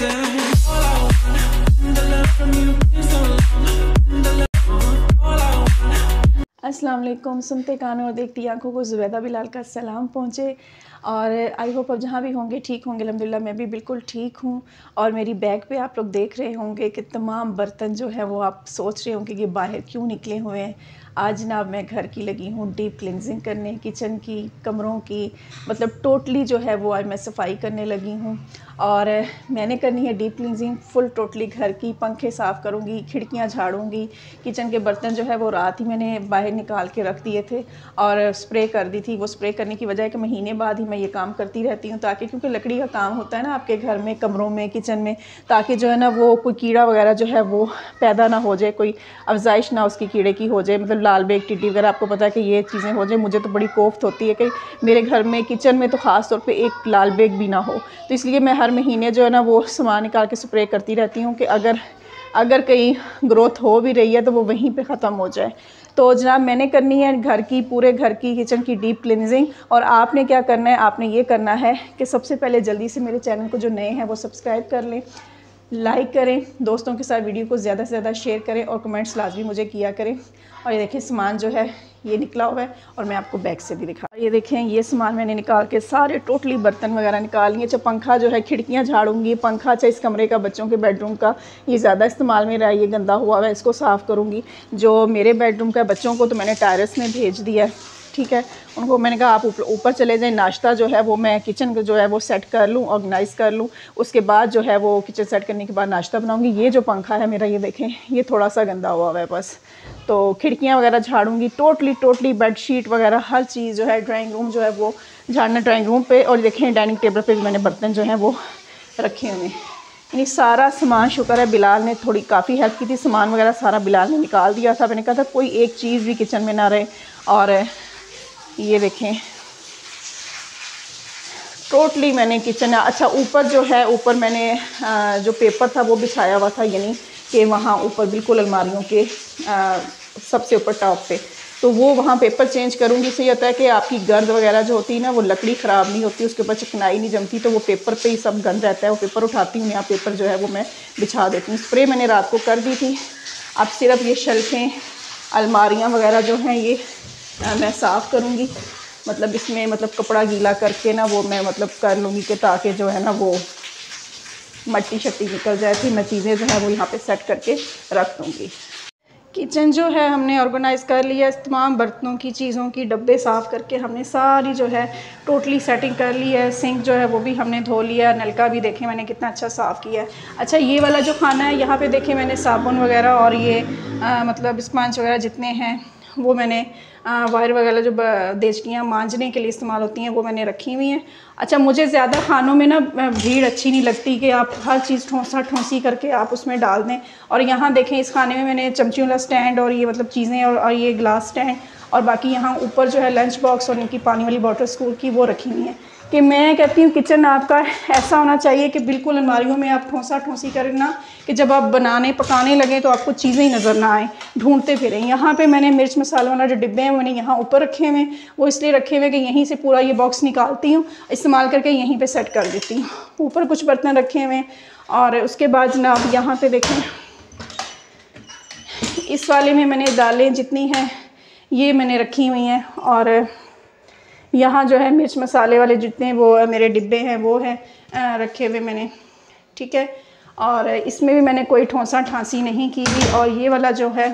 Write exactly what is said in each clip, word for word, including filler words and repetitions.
अस्सलाम वालेकुम। सुनते कानों और देखती आंखों को ज़ुबैदा बिलाल का सलाम पहुँचे। और आई होप आप जहाँ भी होंगे ठीक होंगे। अल्हम्दुलिल्लाह मैं भी बिल्कुल ठीक हूँ। और मेरी बैग पे आप लोग देख रहे होंगे कि तमाम बर्तन जो है वो आप सोच रहे होंगे कि बाहर क्यों निकले हुए हैं। आज जनाब मैं घर की लगी हूँ डीप क्लिनजिंग करने, किचन की, कमरों की, मतलब टोटली जो है वो आज मैं सफाई करने लगी हूँ। और मैंने करनी है डीप क्लिनजिंग फुल टोटली घर की। पंखे साफ़ करूँगी, खिड़कियाँ झाड़ूंगी, किचन के बर्तन जो है वो रात ही मैंने बाहर निकाल के रख दिए थे और स्प्रे कर दी थी। वो स्प्रे करने की वजह है कि महीने बाद ही मैं ये काम करती रहती हूँ, ताकि क्योंकि लकड़ी का काम होता है ना आपके घर में, कमरों में, किचन में, ताकि जो है ना वो कोई कीड़ा वगैरह जो है वो पैदा ना हो जाए, कोई अफजाइश ना उसकी कीड़े की हो जाए, मतलब लाल बेग, टिड्डी वगैरह, आपको पता है कि ये चीज़ें हो जाए। मुझे तो बड़ी कोफ्त होती है कि मेरे घर में किचन में तो ख़ास तौर पे एक लाल बेग भी ना हो। तो इसलिए मैं हर महीने जो है ना वो सामान निकाल के स्प्रे करती रहती हूँ कि अगर अगर कहीं ग्रोथ हो भी रही है तो वो वहीं पे ख़त्म हो जाए। तो जनाब मैंने करनी है घर की, पूरे घर की, किचन की डीप क्लिनजिंग। और आपने क्या करना है, आपने ये करना है कि सबसे पहले जल्दी से मेरे चैनल को जो नए हैं वो सब्सक्राइब कर लें, लाइक करें, दोस्तों के साथ वीडियो को ज़्यादा से ज़्यादा शेयर करें और कमेंट्स लाजमी मुझे किया करें। और ये देखें सामान जो है ये निकला हुआ है और मैं आपको बैग से भी दिखा। ये देखें ये सामान मैंने निकाल के सारे टोटली बर्तन वगैरह निकाल लिए। अच्छा पंखा जो है, खिड़कियाँ झाड़ूंगी, पंखा अच्छा इस कमरे का, बच्चों के बेडरूम का, ये ज़्यादा इस्तेमाल में रहा है, ये गंदा हुआ है, इसको साफ़ करूँगी। जो मेरे बेडरूम का बच्चों को तो मैंने टेरेस में भेज दिया है, ठीक है। उनको मैंने कहा आप ऊपर चले जाएं, नाश्ता जो है वो मैं किचन का जो है वो सेट कर लूँ, ऑर्गेनाइज़ कर लूँ, उसके बाद जो है वो किचन सेट करने के बाद नाश्ता बनाऊँगी। ये जो पंखा है मेरा, ये देखें ये थोड़ा सा गंदा हुआ है बस। तो खिड़कियाँ वगैरह झाड़ूंगी, टोटली टोटली बेडशीट वगैरह हर चीज़ जो है, ड्राइंग रूम जो है वो झाड़ना ड्राइंग रूम पे। और देखें डाइनिंग टेबल पे भी मैंने बर्तन जो हैं वो रखे हुए हैं। यानी सारा सामान, शुक्र है बिलाल ने थोड़ी काफ़ी हेल्प की थी, सामान वगैरह सारा बिलाल ने निकाल दिया था। मैंने कहा था कोई एक चीज़ भी किचन में ना रहे। और ये देखें टोटली मैंने किचन, अच्छा ऊपर जो है, ऊपर मैंने जो पेपर था वो बिछाया हुआ था, यानी कि वहाँ ऊपर बिल्कुल अलमारियों के सबसे ऊपर टॉप पे, तो वो वहाँ पेपर चेंज करूँगी। इससे ये होता है कि आपकी गर्द वगैरह जो होती है ना वो लकड़ी ख़राब नहीं होती, उसके ऊपर चिकनाई नहीं जमती, तो वो पेपर पे ही सब गंद रहता है। वो पेपर उठाती हूँ, यहाँ पेपर जो है वो मैं बिछा देती हूँ। स्प्रे मैंने रात को कर दी थी। अब सिर्फ ये शेल्फें, अलमारियाँ वगैरह जो हैं ये आ, मैं साफ़ करूँगी, मतलब इसमें मतलब कपड़ा गीला करके ना वो मैं मतलब कर लूँगी कि ताकि जो है ना वो मट्टी शट्टी निकल जाए, फिर मैं चीज़ें जो है वो यहाँ पे सेट करके रख दूँगी। किचन जो है हमने ऑर्गेनाइज़ कर लिया, तमाम बर्तनों की, चीज़ों की डब्बे साफ़ करके हमने सारी जो है टोटली सेटिंग कर ली है। सिंक जो है वो भी हमने धो लिया, नलका भी देखें मैंने कितना अच्छा साफ़ किया है। अच्छा ये वाला जो खाना है यहाँ पे देखें मैंने साबुन वगैरह और ये आ, मतलब स्पंज वगैरह जितने हैं वो मैंने वायर वगैरह जो देचकियाँ मांजने के लिए इस्तेमाल होती हैं वो मैंने रखी हुई हैं। अच्छा मुझे ज़्यादा खानों में ना भीड़ अच्छी नहीं लगती कि आप हर चीज़ ठोंसा ठोंसी करके आप उसमें डाल दें। और यहाँ देखें इस खाने में मैंने चमचियों वाला स्टैंड और ये मतलब चीज़ें और, और ये ग्लास स्टैंड और बाकी यहाँ ऊपर जो है लंच बॉक्स और इनकी पानी वाली बॉटल स्कूल की वो रखी हुई हैं। कि मैं कहती हूँ किचन आपका ऐसा होना चाहिए कि बिल्कुल अलमारियों में आप ठोंसा ठोंसी करें ना, कि जब आप बनाने पकाने लगे तो आपको चीज़ें ही नज़र ना आए, ढूंढते फिरें। यहाँ पे मैंने मिर्च मसाला वाला जो डिब्बे हैं मैंने यहाँ ऊपर रखे हुए हैं, वो इसलिए रखे हुए कि यहीं से पूरा ये बॉक्स निकालती हूँ, इस्तेमाल करके यहीं पर सेट कर देती हूँ। ऊपर कुछ बर्तन रखे हुए हैं। और उसके बाद जनाब यहाँ पर देखें इस वाले में मैंने दालें जितनी हैं ये मैंने रखी हुई हैं। और यहाँ जो है मिर्च मसाले वाले जितने वो मेरे डिब्बे हैं वो हैं रखे हुए मैंने, ठीक है। और इसमें भी मैंने कोई ठोंसा ठांसी नहीं की हुई। और ये वाला जो है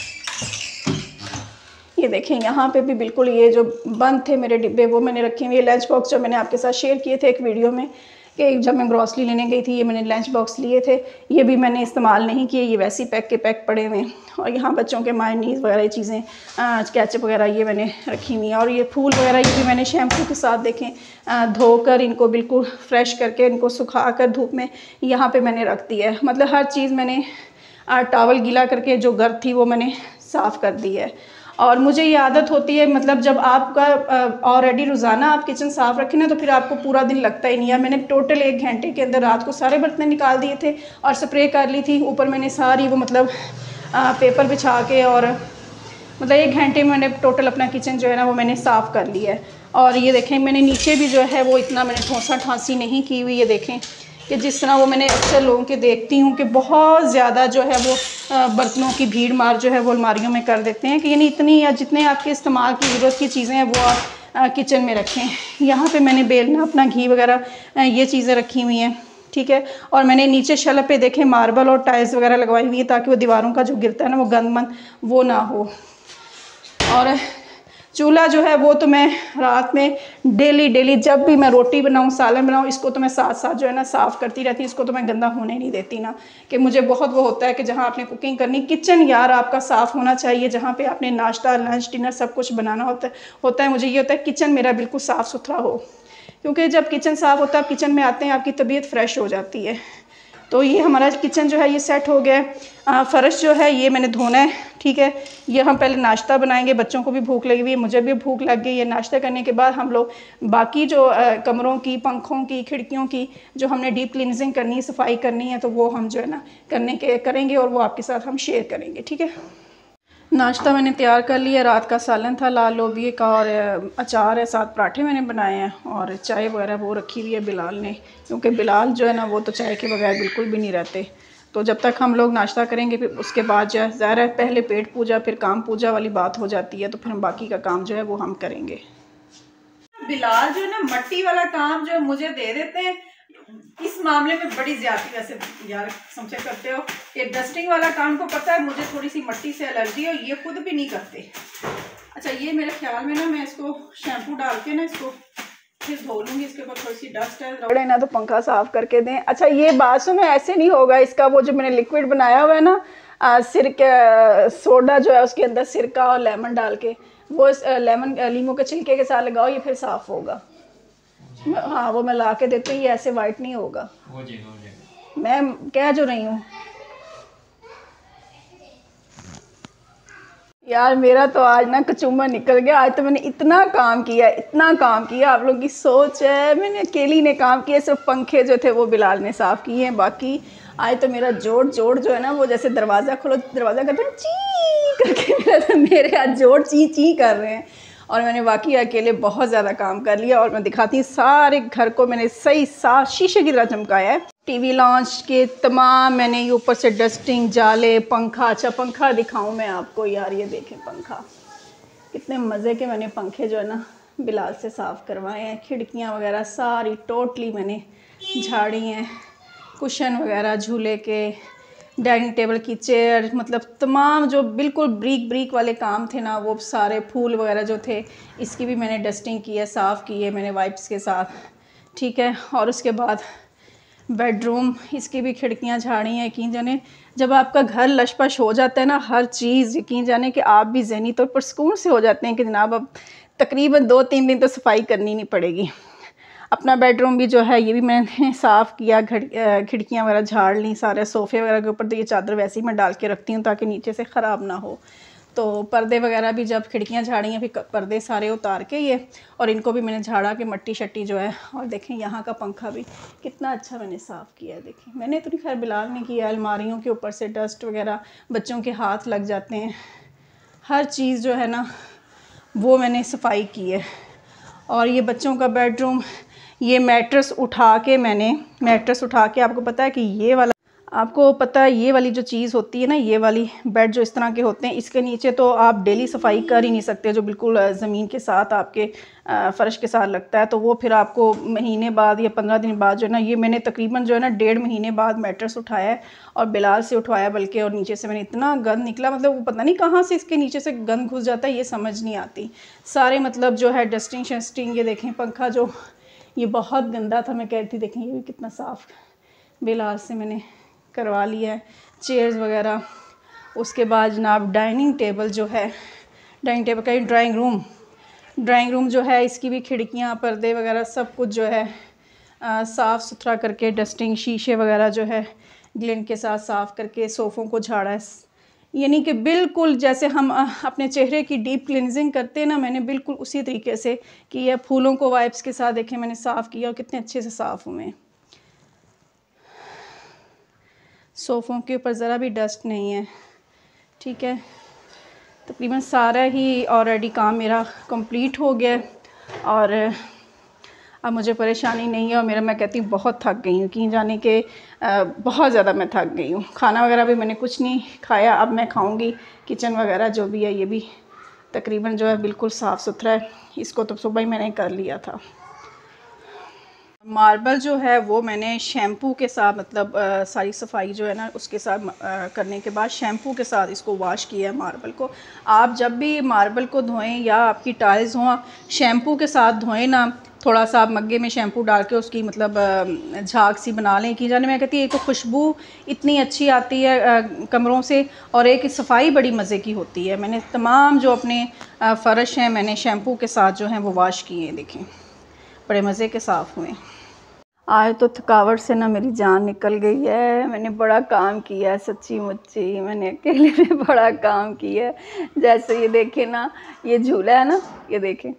ये देखें यहाँ पे भी बिल्कुल ये जो बंद थे मेरे डिब्बे वो मैंने रखे हुए। लंच बॉक्स जो मैंने आपके साथ शेयर किए थे एक वीडियो में कि जब मैं ग्रॉसरी लेने गई थी, ये मैंने लंच बॉक्स लिए थे, ये भी मैंने इस्तेमाल नहीं किए, ये वैसे ही पैक के पैक पड़े हुए हैं। और यहाँ बच्चों के मायोनीज़ वगैरह चीज़ें, केचप वगैरह ये मैंने रखी हुई हैं। और ये फूल वगैरह ये भी मैंने शैम्पू के साथ देखें धोकर इनको बिल्कुल फ्रेश करके इनको सुखा कर धूप में यहाँ पे मैंने रख दिया है। मतलब हर चीज़ मैंने टॉवल गीला करके जो गर्द थी वो मैंने साफ़ कर दी है। और मुझे ये आदत होती है, मतलब जब आपका ऑलरेडी रोज़ाना आप किचन साफ़ रखें ना तो फिर आपको पूरा दिन लगता ही नहीं है। मैंने टोटल एक घंटे के अंदर रात को सारे बर्तन निकाल दिए थे और स्प्रे कर ली थी। ऊपर मैंने सारी वो मतलब आ, पेपर बिछा के और मतलब एक घंटे में मैंने टोटल अपना किचन जो है ना वो मैंने साफ़ कर लिया है। और ये देखें मैंने नीचे भी जो है वो इतना मैंने ठोंसा ठांसी नहीं की हुई। ये देखें कि जिस तरह वो मैंने अक्सर लोगों के देखती हूँ कि बहुत ज़्यादा जो है वो बर्तनों की भीड़ मार जो है वो अलमारियों में कर देते हैं कि यानी इतनी या जितने आपके इस्तेमाल की ज़रूरत की चीज़ें हैं वो आप किचन में रखें। यहाँ पे मैंने बेलना, अपना घी वगैरह, ये चीज़ें रखी हुई हैं, ठीक है। और मैंने नीचे शेल्फ पे देखें मार्बल और टाइल्स वगैरह लगवाई हुई है ताकि वो दीवारों का जो गिरता है ना वो गंदमंद वो ना हो। और चूल्हा जो है वो तो मैं रात में डेली डेली जब भी मैं रोटी बनाऊँ, सालन बनाऊँ, इसको तो मैं साथ साथ जो है ना साफ़ करती रहती हूँ। इसको तो मैं गंदा होने नहीं देती ना, कि मुझे बहुत वो होता है कि जहाँ आपने कुकिंग करनी, किचन यार आपका साफ़ होना चाहिए। जहाँ पे आपने नाश्ता, लंच, डिनर सब कुछ बनाना होता है होता है मुझे ये होता है किचन मेरा बिल्कुल साफ़ सुथरा हो, क्योंकि जब किचन साफ़ होता है, आप किचन में आते हैं, आपकी तबीयत फ्रेश हो जाती है। तो ये हमारा किचन जो है ये सेट हो गया। फ़र्श जो है ये मैंने धोना है, ठीक है। ये हम पहले नाश्ता बनाएंगे, बच्चों को भी भूख लगी हुई है, मुझे भी भूख लग गई है। नाश्ता करने के बाद हम लोग बाकी जो आ, कमरों की, पंखों की, खिड़कियों की जो हमने डीप क्लींजिंग करनी है, सफाई करनी है, तो वो हम जो है ना करने के करेंगे और वो आपके साथ हम शेयर करेंगे, ठीक है। नाश्ता मैंने तैयार कर लिया। रात का सालन था लाल लोबिये का और अचार है, साथ पराठे मैंने बनाए हैं और चाय वगैरह वो रखी हुई है बिलाल ने, क्योंकि बिलाल जो है ना वो तो चाय के बगैर बिल्कुल भी नहीं रहते। तो जब तक हम लोग नाश्ता करेंगे फिर उसके बाद जो है ज़ाहिर है पहले पेट पूजा फिर काम पूजा वाली बात हो जाती है, तो फिर हम बाकी का काम जो है वो हम करेंगे। बिलाल जो है ना मट्टी वाला काम जो है मुझे दे देते हैं, इस मामले में बड़ी ज्यादती वैसे यार समझे करते हो कि डस्टिंग वाला काम को पता है मुझे थोड़ी सी मट्टी से एलर्जी है, ये खुद भी नहीं करते। अच्छा ये मेरे ख्याल में ना मैं इसको शैम्पू डाल के ना इसको फिर धो लूँगी, इसके ऊपर थोड़ी सी डस्ट है रगड़े ना तो पंखा साफ करके दें। अच्छा ये बात सुनो, ऐसे नहीं होगा, इसका वो जो मैंने लिक्विड बनाया हुआ है ना सिरका सोडा जो है उसके अंदर सिरका और लेमन डाल के वो लेमन लीमू के छिलके के साथ लगाओ, ये फिर साफ होगा। हाँ वो मैं ला के देती हूँ, ये ऐसे वाइट नहीं होगा। हो जाएगा, हो जाएगा। मैं कह जो रही हूँ यार, मेरा तो आज ना कचूमर निकल गया। आज तो मैंने इतना काम किया, इतना काम किया, आप लोग की सोच है मैंने अकेली ने काम किया। सिर्फ पंखे जो थे वो बिलाल ने साफ़ किए हैं, बाकी आज तो मेरा जोड़ जोड़ जो है ना वो जैसे दरवाज़ा खोलो दरवाज़ा करते हैं ची करके, मेरा तो मेरे आज जोड़ ची ची कर रहे हैं। और मैंने वाकई अकेले बहुत ज़्यादा काम कर लिया और मैं दिखाती हूँ सारे घर को मैंने सही साफ शीशे की तरह चमकाया है। टीवी लॉन्च के तमाम मैंने ये ऊपर से डस्टिंग, जाले, पंखा। अच्छा पंखा दिखाऊं मैं आपको यार, ये देखें पंखा, कितने मज़े के मैंने पंखे जो है ना बिलाल से साफ़ करवाए हैं। खिड़कियाँ वगैरह सारी टोटली मैंने झाड़ी हैं, कुशन वगैरह झूले के, डाइनिंग टेबल की चेयर, मतलब तमाम जो बिल्कुल ब्रीक ब्रीक वाले काम थे ना वो सारे, फूल वगैरह जो थे इसकी भी मैंने डस्टिंग की है, साफ़ की है मैंने वाइप्स के साथ, ठीक है। और उसके बाद बेडरूम, इसकी भी खिड़कियां झाड़ी हैं। यकीन जाने जब आपका घर लशपश हो जाता है ना हर चीज़, यकीन जाने कि आप भी ज़हनी तौर पर सुकून से हो जाते हैं कि जनाब अब तकरीबन दो तीन दिन तो सफाई करनी नहीं पड़ेगी। अपना बेडरूम भी जो है ये भी मैंने साफ़ किया, खिड़कियाँ वगैरह झाड़ ली, सारे सोफ़े वगैरह के ऊपर तो ये चादर वैसे ही मैं डाल के रखती हूँ ताकि नीचे से ख़राब ना हो। तो पर्दे वगैरह भी जब खिड़कियाँ झाड़ी हैं फिर पर्दे सारे उतार के ये, और इनको भी मैंने झाड़ा के मट्टी शट्टी जो है। और देखें यहाँ का पंखा भी कितना अच्छा मैंने साफ़ किया है। देखें मैंने तो नहीं, खैर बिलाल ने किया। अलमारियों के ऊपर से डस्ट वगैरह, बच्चों के हाथ लग जाते हैं, हर चीज़ जो है ना वो मैंने सफाई की है। और ये बच्चों का बेडरूम, ये मैट्रेस उठा के मैंने मैट्रेस उठा के आपको पता है कि ये वाला, आपको पता है ये वाली जो चीज़ होती है ना, ये वाली बेड जो इस तरह के होते हैं, इसके नीचे तो आप डेली सफाई कर ही नहीं सकते, जो बिल्कुल ज़मीन के साथ आपके फ़र्श के साथ लगता है। तो वो फिर आपको महीने बाद या पंद्रह दिन बाद जो है ना, ये मैंने तकरीबन जो है ना डेढ़ महीने बाद मैट्रेस उठाया है और बिलाल से उठवाया बल्कि, और नीचे से मैंने इतना गंद निकला, मतलब वो पता नहीं कहाँ से इसके नीचे से गंद घुस जाता है, ये समझ नहीं आती। सारे मतलब जो है डस्टिंग शस्टिंग, ये देखें पंखा जो ये बहुत गंदा था, मैं कहती देखें ये भी कितना साफ़ बिलाल से मैंने करवा लिया है, चेयर्स वगैरह। उसके बाद जनाब डाइनिंग टेबल जो है, डाइनिंग टेबल का ड्राइंग रूम ड्राइंग रूम जो है इसकी भी खिड़कियाँ, पर्दे वगैरह सब कुछ जो है साफ़ सुथरा करके, डस्टिंग, शीशे वगैरह जो है ग्लिन के साथ साफ़ करके सोफ़ों को झाड़ा है। यानी कि बिल्कुल जैसे हम अपने चेहरे की डीप क्लिनजिंग करते हैं ना, मैंने बिल्कुल उसी तरीके से किया। फूलों को वाइप्स के साथ देखें मैंने साफ़ किया और कितने अच्छे से साफ़ हुए। सोफ़ों के ऊपर ज़रा भी डस्ट नहीं है, ठीक है। तकरीबन सारा ही ऑलरेडी काम मेरा कंप्लीट हो गया और अब मुझे परेशानी नहीं है। और मेरा, मैं कहती हूँ बहुत थक गई हूँ, कहीं जाने के बहुत ज़्यादा मैं थक गई हूँ। खाना वगैरह भी मैंने कुछ नहीं खाया, अब मैं खाऊँगी। किचन वगैरह जो भी है ये भी तकरीबन जो है बिल्कुल साफ़ सुथरा है। इसको तो सुबह ही मैंने कर लिया था। मार्बल जो है वो मैंने शैम्पू के साथ, मतलब आ, सारी सफाई जो है ना उसके साथ आ, करने के बाद शैम्पू के साथ इसको वॉश किया है मार्बल को। आप जब भी मार्बल को धोएं या आपकी टाइल्स हों, शैम्पू के साथ धोएं ना। थोड़ा सा आप मग्गे में शैम्पू डाल के उसकी मतलब झाग सी बना लें। की जाने मैं कहती है एक तो खुशबू इतनी अच्छी आती है आ, कमरों से, और एक सफाई बड़ी मज़े की होती है। मैंने तमाम जो अपने फ़र्श हैं मैंने शैम्पू के साथ जो हैं वो वॉश किए हैं। देखें बड़े मज़े के साफ़ हुए। आज तो थकावट से ना मेरी जान निकल गई है। मैंने बड़ा काम किया है, सच्ची मुच्ची मैंने अकेले में बड़ा काम किया है। जैसे ये देखें ना, ये झूला है ना, ये देखें,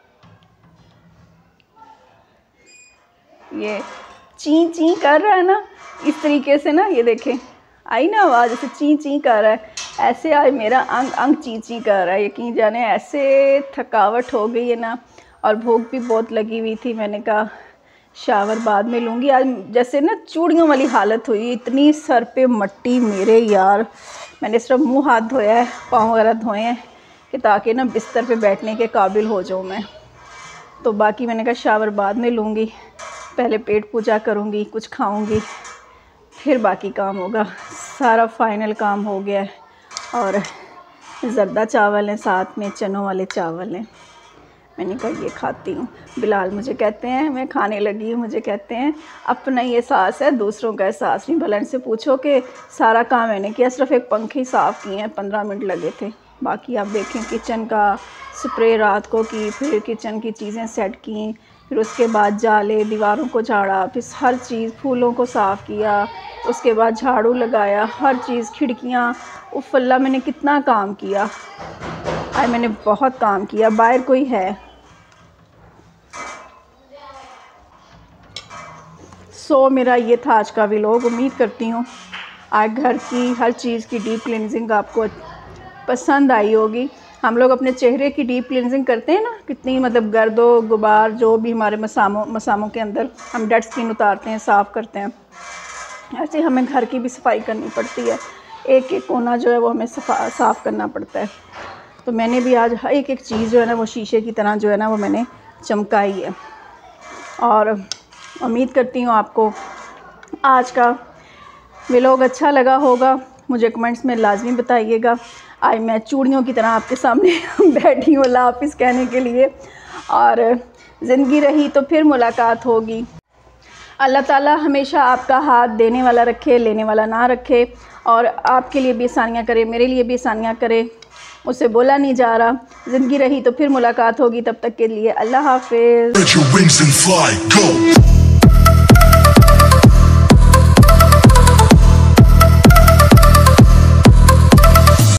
ये ची ची कर रहा है ना, इस तरीके से ना, ये देखें आई ना आवाज़, ऐसे ची ची कर रहा है। ऐसे आज मेरा अंग अंग ची ची कर रहा है। यकीन जाने ऐसे थकावट हो गई है ना, और भूख भी बहुत लगी हुई थी। मैंने कहा शावर बाद में लूँगी। आज जैसे ना चूड़ियों वाली हालत हुई, इतनी सर पे मट्टी मेरे यार। मैंने सिर्फ मुंह हाथ धोया है, पाँव वगैरह धोए हैं कि ताकि ना बिस्तर पे बैठने के काबिल हो जाऊँ मैं। तो बाकी मैंने कहा शावर बाद में लूँगी, पहले पेट पूजा करूँगी, कुछ खाऊँगी, फिर बाकी काम होगा। सारा फाइनल काम हो गया है। और ज़र्दा चावल हैं, साथ में चनों वाले चावल हैं। मैंने कहा ये खाती हूँ। बिलाल मुझे कहते हैं, मैं खाने लगी हूँ, मुझे कहते हैं अपना ही एहसास है, दूसरों का एहसास नहीं। भला इनसे पूछो कि सारा काम मैंने किया, सिर्फ एक पंखे ही साफ़ किए हैं, पंद्रह मिनट लगे थे। बाकी आप देखें किचन का स्प्रे रात को की, फिर किचन की चीज़ें सेट की, फिर उसके बाद जाले, दीवारों को झाड़ा, फिर हर चीज़, फूलों को साफ़ किया, उसके बाद झाड़ू लगाया, हर चीज़, खिड़कियाँ। उफ़ अल्लाह मैंने कितना काम किया। आज मैंने बहुत काम किया। बाहर कोई है? सो मेरा ये था आज का व्लॉग। उम्मीद करती हूँ आज घर की हर चीज़ की डीप क्लींजिंग आपको पसंद आई होगी। हम लोग अपने चेहरे की डीप क्लींजिंग करते हैं ना, कितनी मतलब गर्दो गुबार जो भी हमारे मसामों मसामों के अंदर, हम डेड स्किन उतारते हैं, साफ़ करते हैं। ऐसे हमें घर की भी सफाई करनी पड़ती है। एक एक कोना जो है वो हमें सफा साफ़ करना पड़ता है। तो मैंने भी आज एक एक चीज़ जो है ना वो शीशे की तरह जो है ना वो मैंने चमकाई है। और उम्मीद करती हूँ आपको आज का व्लॉग अच्छा लगा होगा। मुझे कमेंट्स में लाजमी बताइएगा। आज मैं चूड़ियों की तरह आपके सामने बैठी हूँ अल्लाह हाफ़िज़ कहने के लिए। और ज़िंदगी रही तो फिर मुलाकात होगी। अल्लाह ताला हमेशा आपका हाथ देने वाला रखे, लेने वाला ना रखे, और आपके लिए भी आसानियाँ करे, मेरे लिए भी आसानियाँ करे। मुझसे बोला नहीं जा रहा। ज़िंदगी रही तो फिर मुलाकात होगी। तब तक के लिए अल्लाह हाफ़िज़।